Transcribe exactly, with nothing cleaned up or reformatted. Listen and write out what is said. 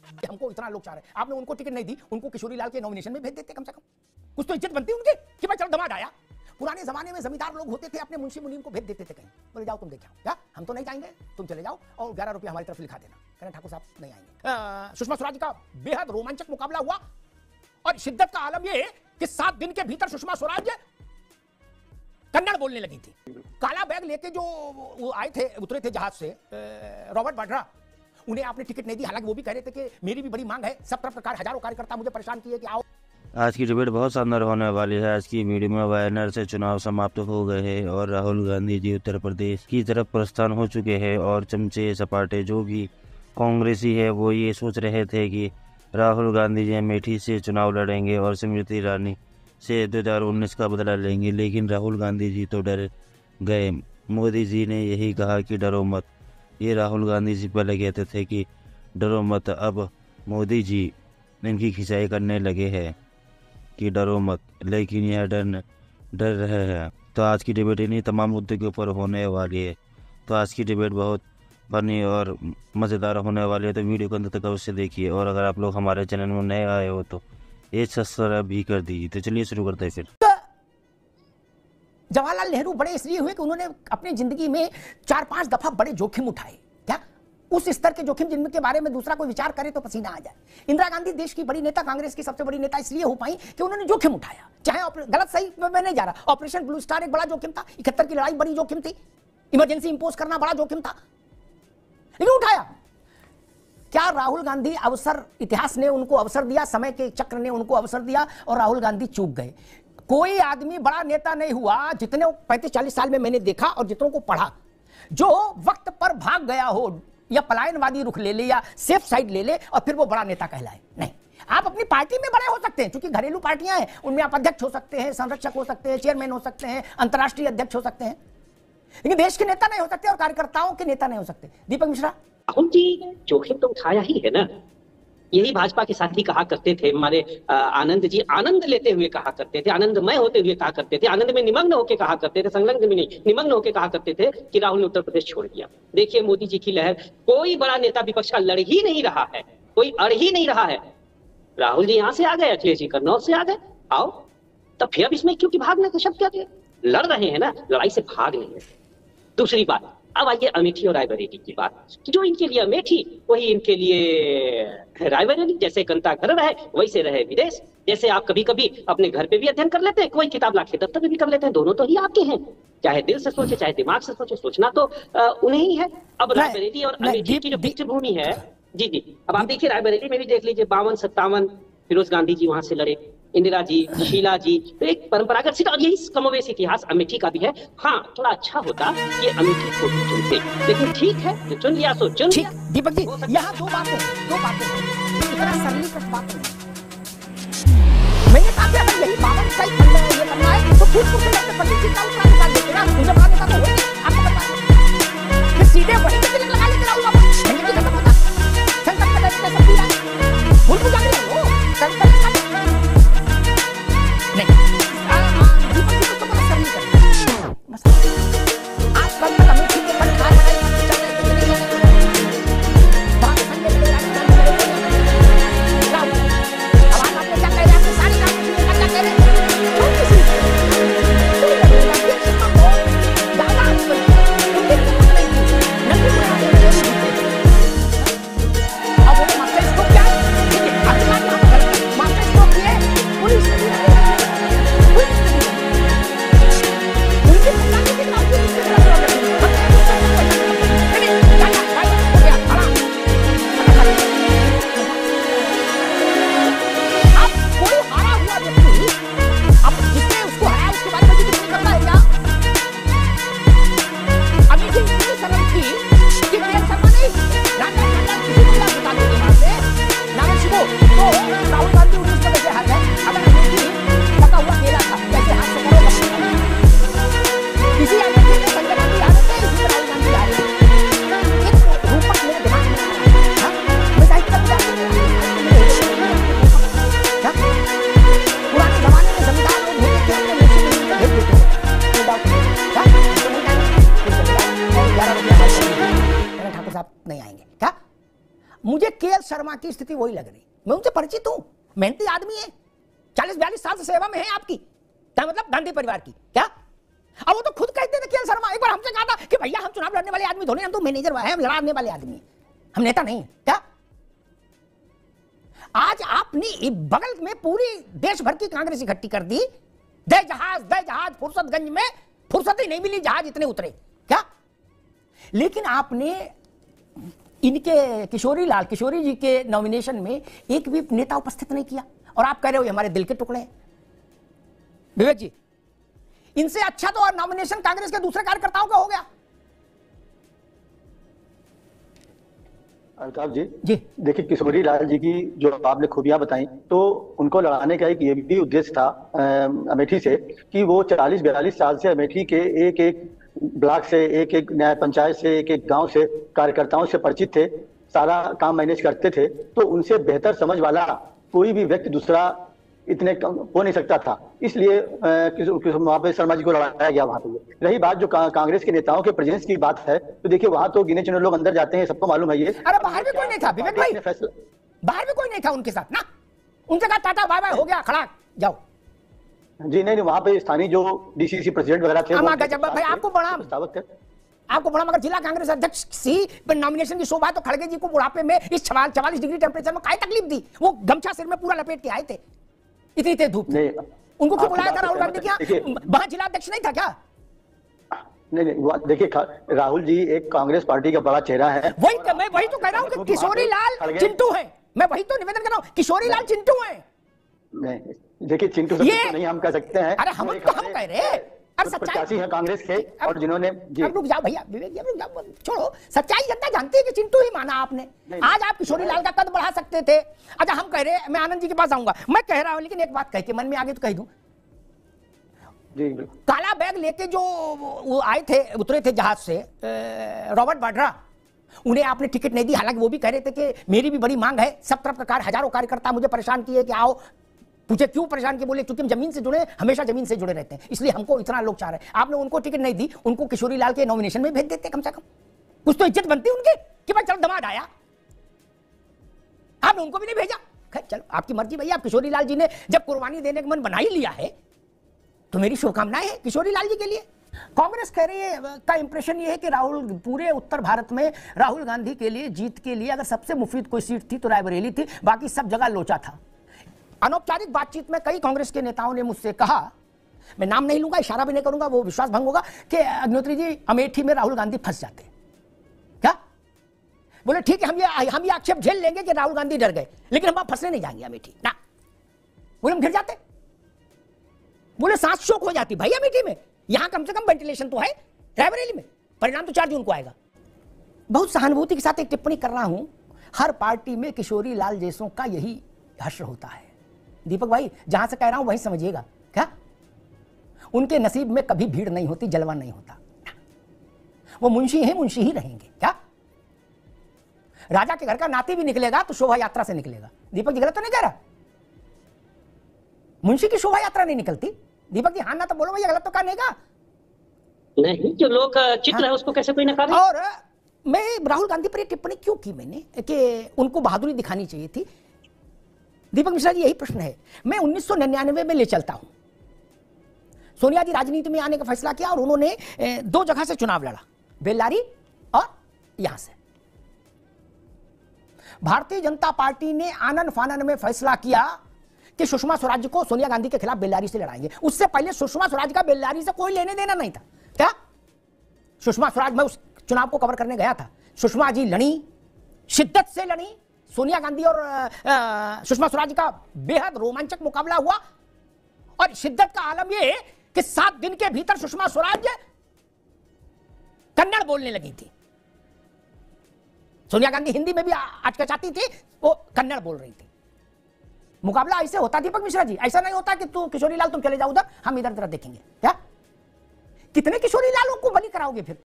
कि हमको इतना लोग चाह रहे हैं, आपने उनको टिकट नहीं दी, उनको किशोरी लाल के नॉमिनेशन में भेज देते, कम से कम कुछ तो इज्जत बनती उनकी कि भाई चलो दमाद आया। पुराने जमाने में जमींदार लोग होते थे, अपने मुंशी मुनीम को भेज देते थे कहीं, बोले जाओ तुम देख आओ, क्या हम तो नहीं जाएंगे, तुम चले जाओ और ग्यारह रुपया हमारी तरफ लिखा देना। कहना ठाकुर साहब नहीं आएंगे। सुषमा स्वराज का बेहद रोमांचक मुकाबला हुआ और शिद्दत का आलम यह कि सात दिन के भीतर सुषमा स्वराज कन्नड़ बोलने लगी थी। काला बैग लेके जो वो आए थे, उतरे थे जहाज से, रॉबर्ट वाड्रा, उन्हें आपने टिकट नहीं दी। हालांकि वो भी कह रहे थे कि मेरी भी बड़ी मांग है, सब तरफ प्रकार हजारों कार्यकर्ता मुझे परेशान किए कि आओ। आज की डिबेट बहुत शानदार होने वाली है। आज की मीडिया में वायनाड से चुनाव समाप्त हो गए हैं और राहुल गांधी जी उत्तर प्रदेश की तरफ प्रस्थान हो चुके हैं और चमचे सपाटे जो भी कांग्रेसी है वो ये सोच रहे थे कि राहुल गांधी जी अमेठी से चुनाव लड़ेंगे और स्मृति ईरानी से दो हज़ार उन्नीस का बदला लेंगे, लेकिन राहुल गांधी जी तो डर गए। मोदी जी ने यही कहा कि डरो मत। ये राहुल गांधी जी पहले कहते थे कि डरो मत, अब मोदी जी इनकी खिंचाई करने लगे हैं कि डरो मत, लेकिन यह डर डर रहे हैं। तो आज की डिबेट इन्हीं तमाम मुद्दों के ऊपर होने वाली है। तो आज की डिबेट बहुत फनी और मज़ेदार होने वाली है, तो वीडियो को अंत तक अवश्य देखिए। और अगर आप लोग हमारे चैनल में नए आए हो तो ये सब्सक्राइब भी कर दीजिए। तो चलिए शुरू करते हैं। फिर जवाहरलाल नेहरू बड़े इसलिए हुए कि उन्होंने अपनी जिंदगी में चार पांच दफा बड़े जोखिम उठाए। क्या उस स्तर के जोखिम जिनके बारे में दूसरा कोई विचार करे तो पसीना आ जाए। इंदिरा गांधी देश की बड़ी नेता, कांग्रेस की सबसे बड़ी नेता इसलिए हो पाई कि उन्होंने जोखिम उठाया। चाहे गलत सही मैं नहीं जा रहा, ऑपरेशन ब्लू स्टार एक बड़ा जोखिम था, इकहत्तर की लड़ाई बड़ी जोखिम थी, इमरजेंसी इंपोज करना बड़ा जोखिम था, लेकिन उठाया। क्या राहुल गांधी अवसर, इतिहास ने उनको अवसर दिया, समय के चक्र ने उनको अवसर दिया और राहुल गांधी चूक गए। कोई आदमी बड़ा नेता नहीं हुआ जितने पैंतीस चालीस साल में मैंने देखा और जितनों को पढ़ा, जो वक्त पर भाग गया हो या पलायनवादी रुख ले ले या सेफ साइड ले ले और फिर वो बड़ा नेता कहलाए। नहीं, आप अपनी पार्टी में बड़े हो सकते हैं, क्योंकि घरेलू पार्टियां हैं, उनमें आप अध्यक्ष हो सकते हैं, संरक्षक हो सकते हैं, चेयरमैन हो सकते हैं, अंतर्राष्ट्रीय अध्यक्ष हो सकते हैं, लेकिन देश के नेता नहीं हो सकते और कार्यकर्ताओं के नेता नहीं हो सकते। दीपक मिश्रा, राहुल जी जोखिम तो उठाया ही है ना। यही भाजपा के साथी कहा करते थे, हमारे आनंद जी आनंद लेते हुए कहा करते थे, आनंदमय होते हुए कहा करते थे, आनंद में निमग्न होकर कहा करते थे, संलग्न में नहीं निमग्न होकर कहा करते थे कि राहुल ने उत्तर प्रदेश छोड़ दिया। देखिए मोदी जी की लहर, कोई बड़ा नेता विपक्ष का लड़ ही नहीं रहा है, कोई अड़ ही नहीं रहा है। राहुल जी यहाँ से आ गए, अखिलेश जी कन्नौज से आ गए, आओ तब फिर अब इसमें क्योंकि भागने का शब्द क्या थे, लड़ रहे हैं ना, लड़ाई से भाग नहीं है। दूसरी बात, अब आइए अमेठी और रायबरेली की बात। जो इनके लिए अमेठी वही इनके लिए रायबरेली। जैसे कंता घर रहे वैसे रहे विदेश। जैसे आप कभी कभी अपने घर पे भी अध्ययन कर लेते हैं, कोई किताब लाके दफ्तर में भी कर लेते हैं, दोनों तो ही आपके हैं। चाहे दिल से सोचे चाहे दिमाग से सोचे, सोचना तो उन्हें ही है। अब रायबरेली और अमेठी की जो पृष्ठभूमि है, जी जी अब आप देखिए रायबरेली में भी देख लीजिए, बावन सत्तावन फिरोज गांधी जी वहां से लड़े, इंदिरा जी, शीला जी, तो एक परंपरागत सीट और यही कमोवेश इतिहास अमेठी का भी है। हाँ थोड़ा अच्छा होता ये अमेठी को भी चुनते, लेकिन ठीक है जो चुन लिया सो चुन लिया। दीपक जी यहाँ दो बातें दो बातें इतना सरलीकृत बात नहीं। मैंने कहा कि अगर यही बावन सही करना है, ये करना है तो फिर कुछ लगते पंडित जी का उत्तर निकाल देते ना, मुझे बड़ा नेता तो होगी आपको बता, फिर सीधे वही के तिलक लगा लेते रहूंगा मैं, नहीं खत्म होता संकट के टाइम पे सब पूरा भूल पूजा नहीं हो संकट मुझे के एल शर्मा की स्थिति वही लग रही। मैं उनसे परिचित हूं, मेहनती आदमी है, चालीस बयालीस साल से सेवा में है आपकी, क्या मतलब गांधी परिवार की, क्या? अब वो तो खुद कहते थे के एल शर्मा, एक बार हमसे कहा था कि भैया हम चुनाव लड़ने वाले आदमी थोड़े, हम तो मैनेजर है, हम लड़ने वाले आदमी हैं, हम नेता नहीं, क्या? आज आपने बगल में पूरी देश भर की कांग्रेस इकट्ठी कर दी, दे जहाज दे जहाज, फुर्सतगंज में फुर्सत ही नहीं मिली, जहाज इतने उतरे, क्या? लेकिन आपने इनके किशोरी लाल किशोरी जी के नॉमिनेशन में एक भी नेता उपस्थित नहीं किया, और आप कह रहे हो ये हमारे दिल के टुकड़े हैं। विवेक जी, इनसे अच्छा तो और नॉमिनेशन कांग्रेस के दूसरे कार्यकर्ताओं का हो गया। अमिताभ जी जी देखिए, किशोरी लाल जी की जो आपने खूबियां बताई, तो उनको लड़ाने का एक ये भी उद्देश्य था अमेठी से कि वो चालीस बयालीस साल से अमेठी के एक एक ब्लॉक से, एक एक न्याय पंचायत से, एक एक गांव से कार्यकर्ताओं से परिचित थे, सारा काम मैनेज करते थे, तो उनसे बेहतर समझ वाला कोई भी व्यक्ति दूसरा इतने कम हो नहीं सकता था। इसलिए वहां पे शर्मा जी को लड़ाया गया। वहां पे रही बात जो का, कांग्रेस के नेताओं के प्रेजेंस की बात है, तो देखिए वहां तो गिने चुने लोग अंदर जाते हैं, सबको मालूम है ये। अरे बाहर भी कोई नहीं था विवेक भाई, बाहर भी कोई नहीं था उनके साथ ना, उनसे कहा टाटा बाय बाय हो गया, खड़ा जाओ। जी नहीं नहीं, वहां पे स्थानीय जो डीसीसी प्रेसिडेंट वगैरह थे, भाई आपको बड़ा आपको बड़ा मगर जिला कांग्रेस अध्यक्ष सी नॉमिनेशन की शोभा, तो खड़गे जी को बुढ़ापे में इस चवालीस डिग्री टेम्परेचर में काय तकलीफ दी? वो गमछा सिर में पूरा लपेट के आए थे, इतनी तेज धूप थी, उनको क्यों बुलाया था? राहुल गांधी क्या वहां जिला अध्यक्ष नहीं था क्या? नहीं नहीं, देखिए राहुल जी एक कांग्रेस पार्टी का बड़ा चेहरा है। वही तो मैं वही तो कह रहा हूँ कि किशोरी लाल चिंटू है, मैं वही तो निवेदन कर रहा हूँ, किशोरी लाल चिंटू है। नहीं देखिए, चिंटू से तो नहीं हम कह सकते हैं। अरे हम तो हम कह रहे हैं, अरे सच्चाई है कांग्रेस के, और जिन्होंने अब रुक जाओ भैया विवेक जी, रुक जाओ, छोड़ो, सच्चाई जनता जानती है कि चिंटू ही माना आपने। आज आप किशोरी लाल का कद बढ़ा सकते थे। अच्छा हम कह रहे हैं, मैं आनंद जी के पास आऊंगा, मैं कह रहा हूं, लेकिन एक बात कह के मन में आगे तो कह दूं, काला बैग लेके जो वो आए थे, उतरे थे जहाज से, रॉबर्ट वाड्रा, उन्हें आपने टिकट नहीं दी। हालांकि वो भी कह रहे थे कि मेरी भी बड़ी मांग है, सब तरफ का हजारों कार्यकर्ता मुझे परेशान किए कि आओ। पूछे क्यों परेशान किए? बोले क्योंकि हम जमीन से जुड़े, हमेशा जमीन से जुड़े रहते हैं, इसलिए हमको इतना लोग चाह रहे हैं। आपने उनको टिकट नहीं दी, उनको किशोरी लाल के नॉमिनेशन में भेज देते, कम से कम कुछ तो इज्जत बनती उनकी कि भाई चलो दमाद आया, आपने उनको भी नहीं भेजा। खैर चलो आपकी मर्जी भैया, आप किशोरी लाल जी ने जब कुर्बानी देने का मन बना ही लिया है तो मेरी शुभकामनाएं हैं किशोरी लाल जी के लिए। कांग्रेस कह रही है का इंप्रेशन ये है कि राहुल, पूरे उत्तर भारत में राहुल गांधी के लिए जीत के लिए अगर सबसे मुफीद कोई सीट थी तो रायबरेली थी, बाकी सब जगह लोचा था। अनौपचारिक बातचीत में कई कांग्रेस के नेताओं ने मुझसे कहा, मैं नाम नहीं लूंगा, इशारा भी नहीं करूंगा, वो विश्वास भंग होगा, कि अग्निहोत्री जी अमेठी में राहुल गांधी फंस जाते। क्या बोले? ठीक है, हम ये हम ये आक्षेप झेल लेंगे कि राहुल गांधी डर गए, लेकिन हम वहां फंसने नहीं जाएंगे अमेठी ना। बोले हम घिर जाते, बोले सांस चोक हो जाती भाई अमेठी में, यहां कम से कम वेंटिलेशन तो है, रायबरेली में परिणाम तो चार जून को आएगा। बहुत सहानुभूति के साथ एक टिप्पणी कर रहा हूं, हर पार्टी में किशोरी लाल जैसों का यही हश्र होता है। दीपक भाई जहां से कह रहा हूं वहीं समझिएगा, क्या उनके नसीब में कभी भीड़ नहीं होती, जलवा नहीं होता, वो मुंशी हैं, मुंशी ही रहेंगे। क्या राजा के घर का नाती भी निकलेगा तो शोभा यात्रा से निकलेगा। दीपक जी गलत तो नहीं कह रहा? मुंशी की शोभा यात्रा नहीं निकलती। दीपक जी हाँ ना तो बोलो भैया, गलत तो कहा नहीं कहा? नहीं, जो लोग चित्र हाँ? है उसको कैसे कोई नकार? और मैं राहुल गांधी पर टिप्पणी क्यों की मैंने कि उनको बहादुरी दिखानी चाहिए थी। दीपक मिश्रा जी यही प्रश्न है। मैं उन्नीस सौ निन्यानवे में ले चलता हूं, सोनिया जी राजनीति में आने का फैसला किया और उन्होंने दो जगह से चुनाव लड़ा, बेल्लारी और यहां से। भारतीय जनता पार्टी ने आनन फानन में फैसला किया कि सुषमा स्वराज को सोनिया गांधी के खिलाफ बेल्लारी से लड़ाएंगे। उससे पहले सुषमा स्वराज का बेल्लारी से कोई लेने देना नहीं था। क्या सुषमा स्वराज, मैं उस चुनाव को कवर करने गया था, सुषमा जी लड़ी, शिद्दत से लड़ी। सोनिया गांधी और सुषमा स्वराज का बेहद रोमांचक मुकाबला हुआ और शिद्दत का आलम यह है कि सात दिन के भीतर सुषमा स्वराज कन्नड़ बोलने लगी थी। सोनिया गांधी हिंदी में भी आचकचाती थी, वो कन्नड़ बोल रही थी। मुकाबला ऐसे होता दीपक मिश्रा जी, ऐसा नहीं होता कि तू किशोरी लाल तुम चले जाओ उधर, हम इधर तरफ देखेंगे। क्या कितने किशोरी लालों को बलि कराओगे फिर?